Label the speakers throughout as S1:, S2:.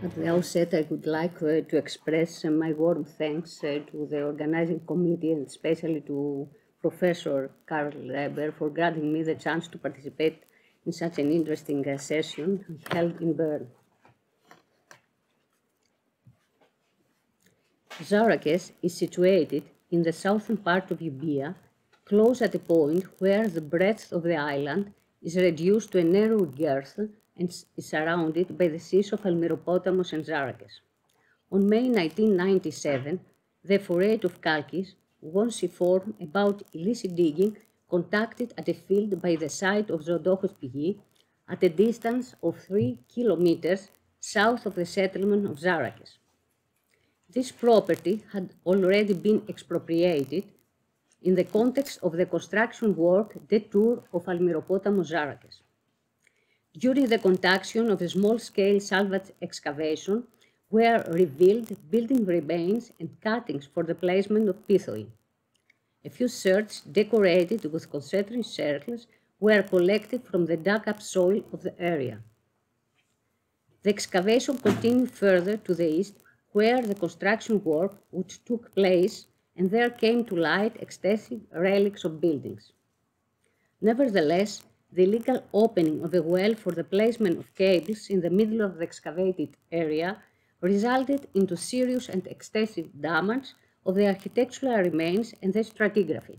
S1: At the outset, I would like to express my warm thanks to the organizing committee and especially to Professor Karl Reber for granting me the chance to participate in such an interesting session held in Bern. Zarakes is situated in the southern part of Euboea, close at a point where the breadth of the island is reduced to a narrow girth and is surrounded by the seas of Almeropotamus and Zarakes. On May 1997, the Foret of Kalkis, once informed about illicit digging conducted at a field by the site of Zodochos Pigi, at a distance of 3 kilometers south of the settlement of Zarakes. This property had already been expropriated in the context of the construction work detour of Almeropotamus Zarakes. During the conduction of a small-scale salvage excavation were revealed building remains and cuttings for the placement of pithoi. A few sherds decorated with concentric circles were collected from the dug-up soil of the area. The excavation continued further to the east, where the construction work which took place, and there came to light extensive relics of buildings. Nevertheless, the illegal opening of a well for the placement of cables in the middle of the excavated area resulted into serious and extensive damage of the architectural remains and the stratigraphy.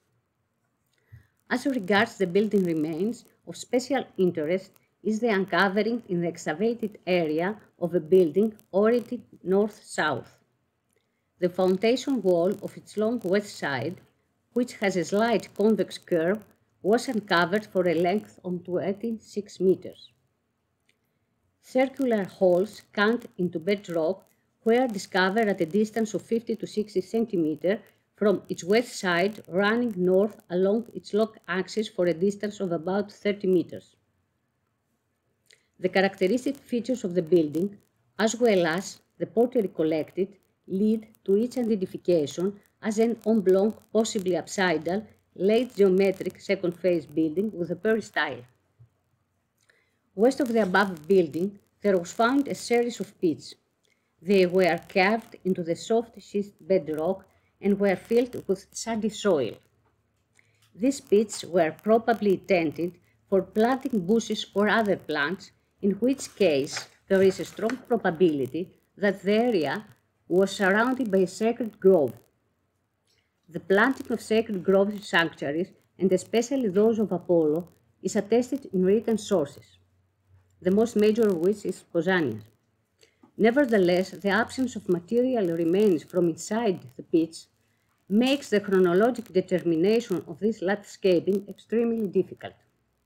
S1: As regards the building remains, of special interest is the uncovering in the excavated area of a building oriented north-south. The foundation wall of its long west side, which has a slight convex curve, was uncovered for a length of 26 meters. Circular holes cut into bedrock were discovered at a distance of 50 to 60 centimeters from its west side, running north along its log axis for a distance of about 30 meters. The characteristic features of the building, as well as the pottery collected, lead to its identification as an oblong, possibly apsidal, late geometric second-phase building with a peristyle. West of the above building, there was found a series of pits. They were carved into the soft schist bedrock and were filled with sandy soil. These pits were probably intended for planting bushes or other plants, in which case there is a strong probability that the area was surrounded by a sacred grove. The planting of sacred groves in sanctuaries, and especially those of Apollo, is attested in written sources, the most major of which is Pausanias. Nevertheless, the absence of material remains from inside the pits makes the chronologic determination of this landscaping extremely difficult.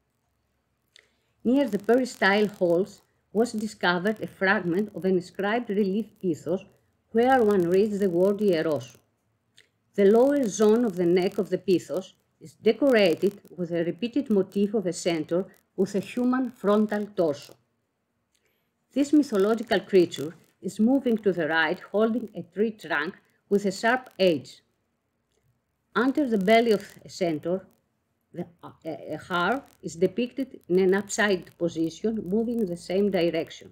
S1: Near the peristyle holes was discovered a fragment of an inscribed relief pithos where one reads the word hieros. The lower zone of the neck of the pithos is decorated with a repeated motif of a centaur with a human frontal torso. This mythological creature is moving to the right, holding a tree trunk with a sharp edge. Under the belly of a centaur, a hare is depicted in an upside position, moving in the same direction.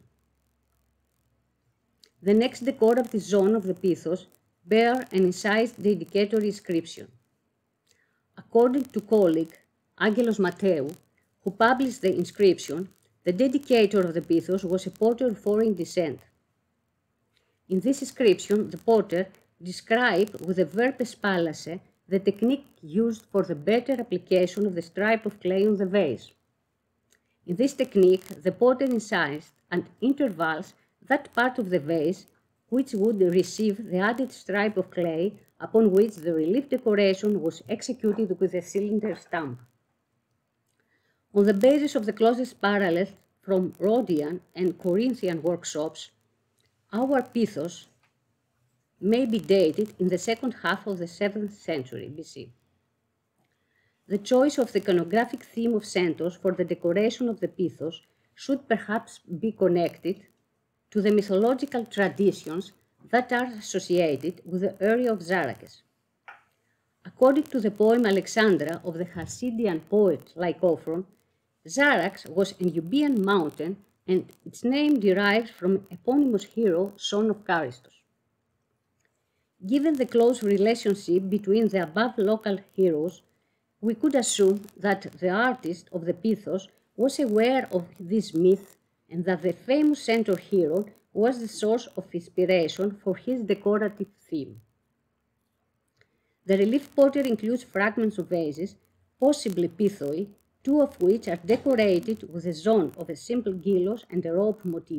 S1: The next decorative zone of the pithos bear an incised dedicatory inscription. According to colleague Angelos Mateu, who published the inscription, the dedicator of the pithos was a potter of foreign descent. In this inscription, the potter described with a verpes pallace the technique used for the better application of the stripe of clay on the vase. In this technique, the potter incised at intervals that part of the vase which would receive the added stripe of clay upon which the relief decoration was executed with a cylinder stamp. On the basis of the closest parallels from Rhodian and Corinthian workshops, our pithos may be dated in the second half of the 7th century BC. The choice of the iconographic theme of centaurs for the decoration of the pithos should perhaps be connected to the mythological traditions that are associated with the area of Zarakes. According to the poem Alexandra of the Hasidian poet Lycophron, Zarakes was a Euboean mountain and its name derives from eponymous hero, son of Charistos. Given the close relationship between the above local heroes, we could assume that the artist of the pithos was aware of this myth and that the famous centaur hero was the source of inspiration for his decorative theme. The relief pottery includes fragments of vases, possibly pithoi, two of which are decorated with a zone of a simple gilos and a rope motif.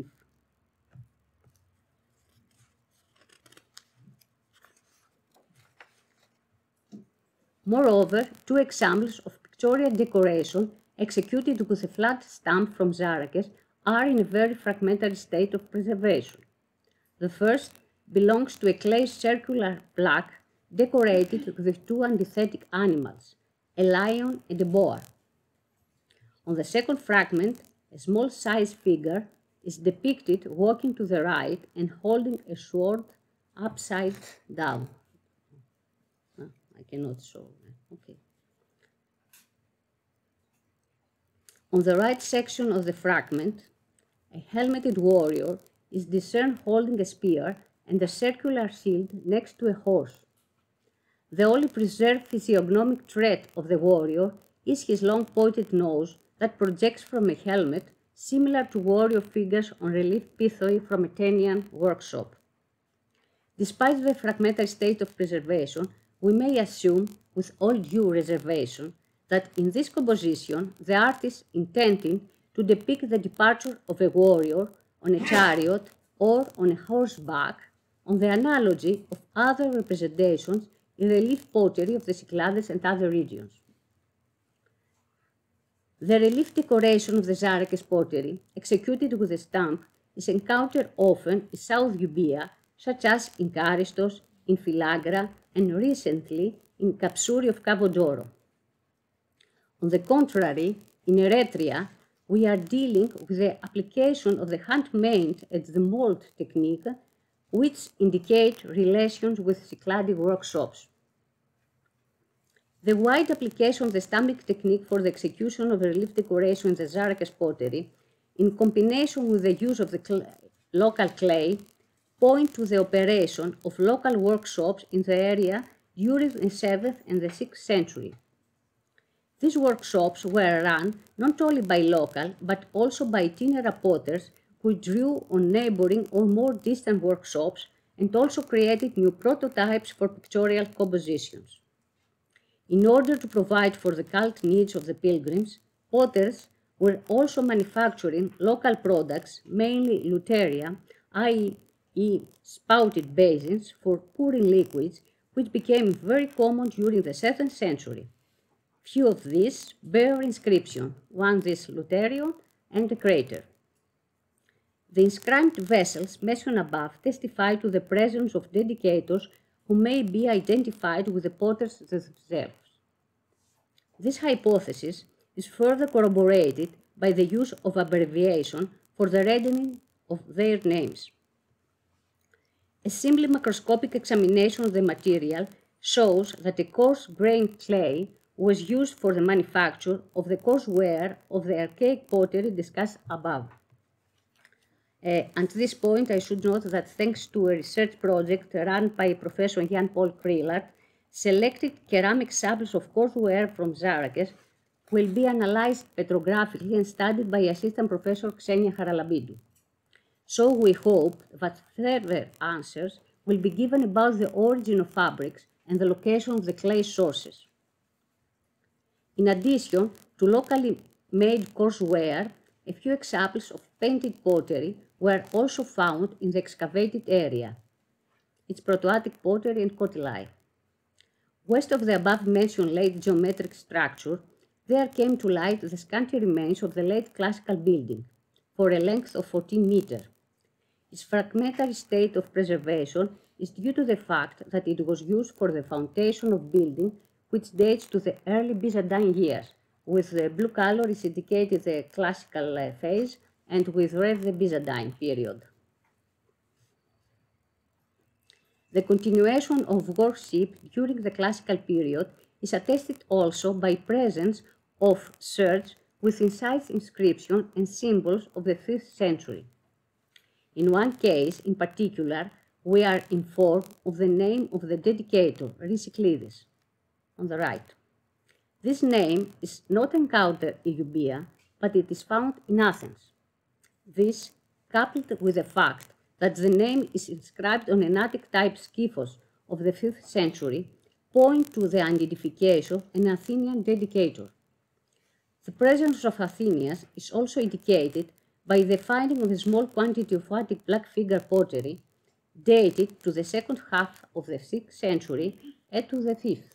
S1: Moreover, two examples of pictorial decoration executed with a flat stamp from Zarakes are in a very fragmentary state of preservation. The first belongs to a clay circular plaque decorated with two antithetic animals, a lion and a boar. On the second fragment, a small-sized figure is depicted walking to the right and holding a sword upside down. I cannot show that. Okay. On the right section of the fragment, a helmeted warrior is discerned holding a spear and a circular shield next to a horse. The only preserved physiognomic trait of the warrior is his long pointed nose that projects from a helmet similar to warrior figures on relief pithoi from a Tenian workshop. Despite the fragmentary state of preservation, we may assume, with all due reservation, that in this composition the artist intended to depict the departure of a warrior on a chariot or on a horseback, on the analogy of other representations in relief pottery of the Cyclades and other regions. The relief decoration of the Zarakes pottery, executed with a stamp, is encountered often in South Euboea, such as in Charistos, in Filagra, and recently in Capsuri of Cabo d'Oro. On the contrary, in Eretria, we are dealing with the application of the handmade and the mold technique, which indicate relations with Cycladic workshops. The wide application of the stamping technique for the execution of relief decoration in the Zarakes pottery, in combination with the use of the local clay, point to the operation of local workshops in the area during the 7th and the 6th century. These workshops were run not only by local, but also by itinerant potters who drew on neighboring or more distant workshops and also created new prototypes for pictorial compositions. In order to provide for the cult needs of the pilgrims, potters were also manufacturing local products, mainly luteria, i.e. spouted basins for pouring liquids, which became very common during the 7th century. Few of these bear inscription, one this luterion and a crater. The inscribed vessels mentioned above testify to the presence of dedicators who may be identified with the potters themselves. This hypothesis is further corroborated by the use of abbreviation for the reddening of their names. A simply macroscopic examination of the material shows that a coarse-grained clay was used for the manufacture of the coarseware of the archaic pottery discussed above. At this point, I should note that thanks to a research project run by Professor Jan-Paul Krillard, selected ceramic samples of courseware from Zarakes will be analyzed petrographically and studied by Assistant Professor Xenia Haralabidou. So we hope that further answers will be given about the origin of fabrics and the location of the clay sources. In addition to locally made courseware, a few examples of painted pottery were also found in the excavated area. It's Proto-Attic pottery and Kotylai. West of the above-mentioned late geometric structure, there came to light the scanty remains of the late classical building, for a length of 14 meters. Its fragmentary state of preservation is due to the fact that it was used for the foundation of building, which dates to the early Byzantine years, with the blue color is indicated the classical phase and with red the Byzantine period. The continuation of worship during the classical period is attested also by presence of sherds with inside inscription and symbols of the 5th century. In one case, in particular, we are informed of the name of the dedicator, Rhysiclides, on the right. This name is not encountered in Euboea, but it is found in Athens. This, coupled with the fact that the name is inscribed on an Attic-type skyphos of the 5th century, point to the identification of an Athenian dedicator. The presence of Athenians is also indicated by the finding of a small quantity of Attic black figure pottery, dated to the second half of the 6th century and to the 5th.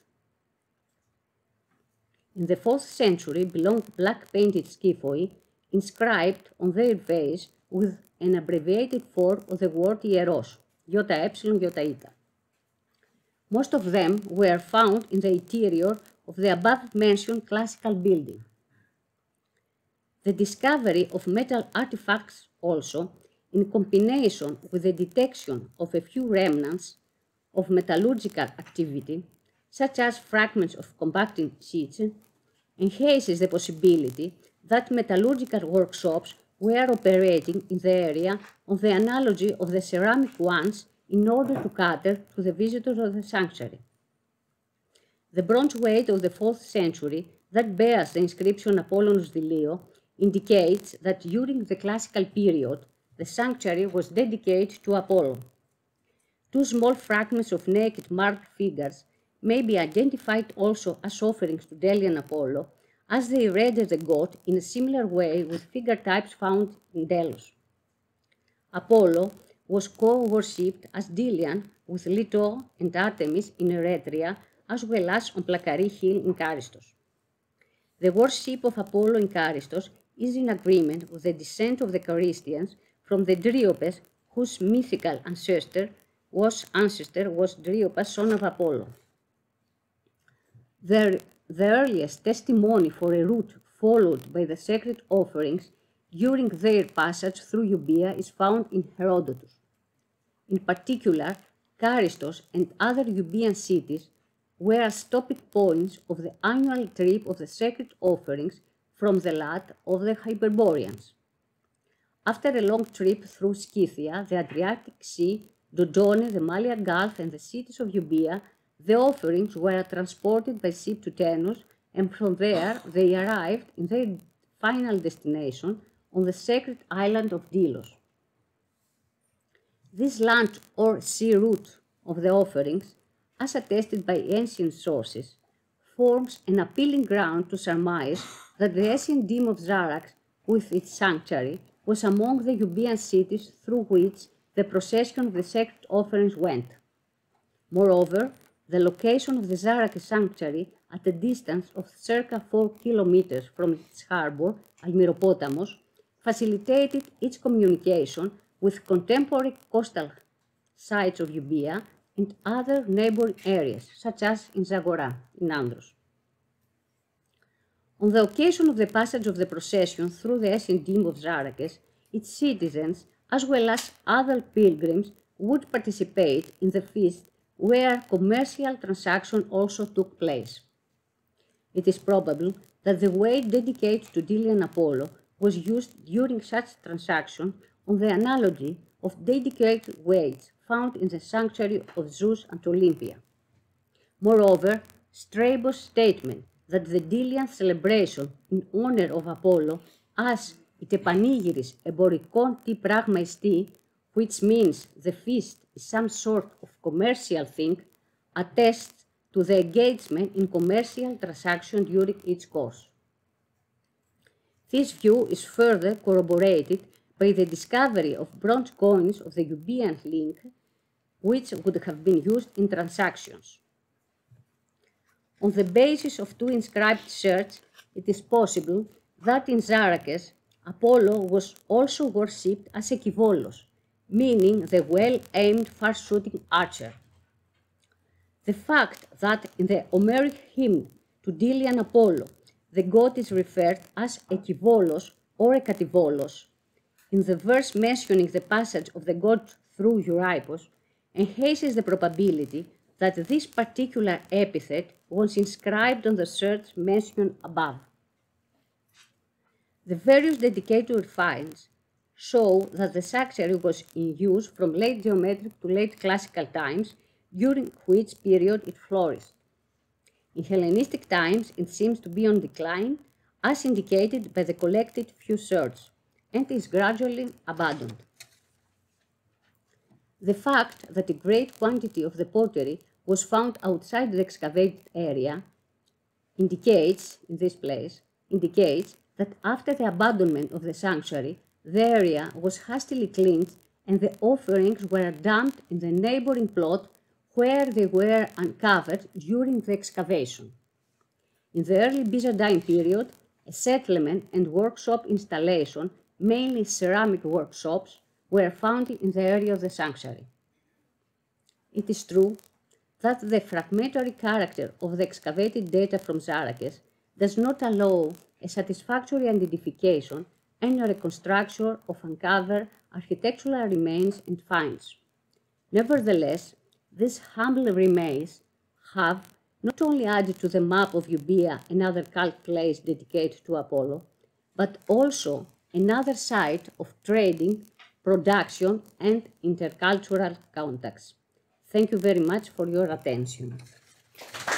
S1: In the 4th century belonged black painted skyphoi inscribed on their vase with an abbreviated form of the word hieros, iota. Most of them were found in the interior of the above-mentioned classical building. The discovery of metal artifacts also, in combination with the detection of a few remnants of metallurgical activity, such as fragments of combustible sheets, enhances the possibility that metallurgical workshops were operating in the area on the analogy of the ceramic ones in order to cater to the visitors of the sanctuary. The bronze weight of the 4th century that bears the inscription Apollonos Delio indicates that during the classical period, the sanctuary was dedicated to Apollo. Two small fragments of naked marble figures may be identified also as offerings to Delian Apollo, as they render the god in a similar way with figure types found in Delos. Apollo was co-worshipped as Delian with Leto and Artemis in Eretria, as well as on Plakari Hill in Charistos. The worship of Apollo in Charistos is in agreement with the descent of the Charistians from the Dryopes, whose mythical ancestor was Dryopas, son of Apollo. The earliest testimony for a route followed by the sacred offerings during their passage through Euboea is found in Herodotus. In particular, Charistos and other Euboean cities were stopping points of the annual trip of the sacred offerings from the land of the Hyperboreans. After a long trip through Scythia, the Adriatic Sea, Dodone, the Malian Gulf, and the cities of Euboea, the offerings were transported by ship to Tenos, and from there they arrived in their final destination on the sacred island of Delos. This land or sea route of the offerings, as attested by ancient sources, forms an appealing ground to surmise that the ancient deme of Zarakes, with its sanctuary, was among the Euboean cities through which the procession of the sacred offerings went. Moreover, the location of the Zarakes sanctuary at a distance of circa 4 kilometers from its harbor, Almiropotamos, facilitated its communication with contemporary coastal sites of Euboea and other neighboring areas, such as in Zagora, in Andros. On the occasion of the passage of the procession through the ancient deme of Zarakes, its citizens, as well as other pilgrims, would participate in the feast where commercial transaction also took place. It is probable that the weight dedicated to Delian Apollo was used during such transaction on the analogy of dedicated weights found in the sanctuary of Zeus at Olympia. Moreover, Strabo's statement that the Delian celebration in honor of Apollo as ite panegyris eborikon ti pragma esti, which means the feast is some sort of commercial thing, attests to the engagement in commercial transaction during its course. This view is further corroborated by the discovery of bronze coins of the Euboean link, which would have been used in transactions. On the basis of two inscribed sherds, it is possible that in Zarakes, Apollo was also worshipped as a kivolos, meaning the well-aimed far-shooting archer. The fact that in the Homeric hymn to Delian Apollo, the god is referred as a kivolos or a kativolos, in the verse mentioning the passage of the god through Euripos, enhances the probability that this particular epithet was inscribed on the sherds mentioned above. The various dedicatory finds show that the sanctuary was in use from late geometric to late classical times, during which period it flourished. In Hellenistic times, it seems to be on decline, as indicated by the collected few sherds, and is gradually abandoned. The fact that a great quantity of the pottery was found outside the excavated area indicates that after the abandonment of the sanctuary, the area was hastily cleaned and the offerings were dumped in the neighboring plot where they were uncovered during the excavation. In the early Byzantine period, a settlement and workshop installation, mainly ceramic workshops, were found in the area of the sanctuary. It is true that the fragmentary character of the excavated data from Zarakes does not allow a satisfactory identification and reconstruction of uncovered architectural remains and finds. Nevertheless, these humble remains have not only added to the map of Euboea another cult place dedicated to Apollo, but also another site of trading, production, and intercultural contacts. Thank you very much for your attention.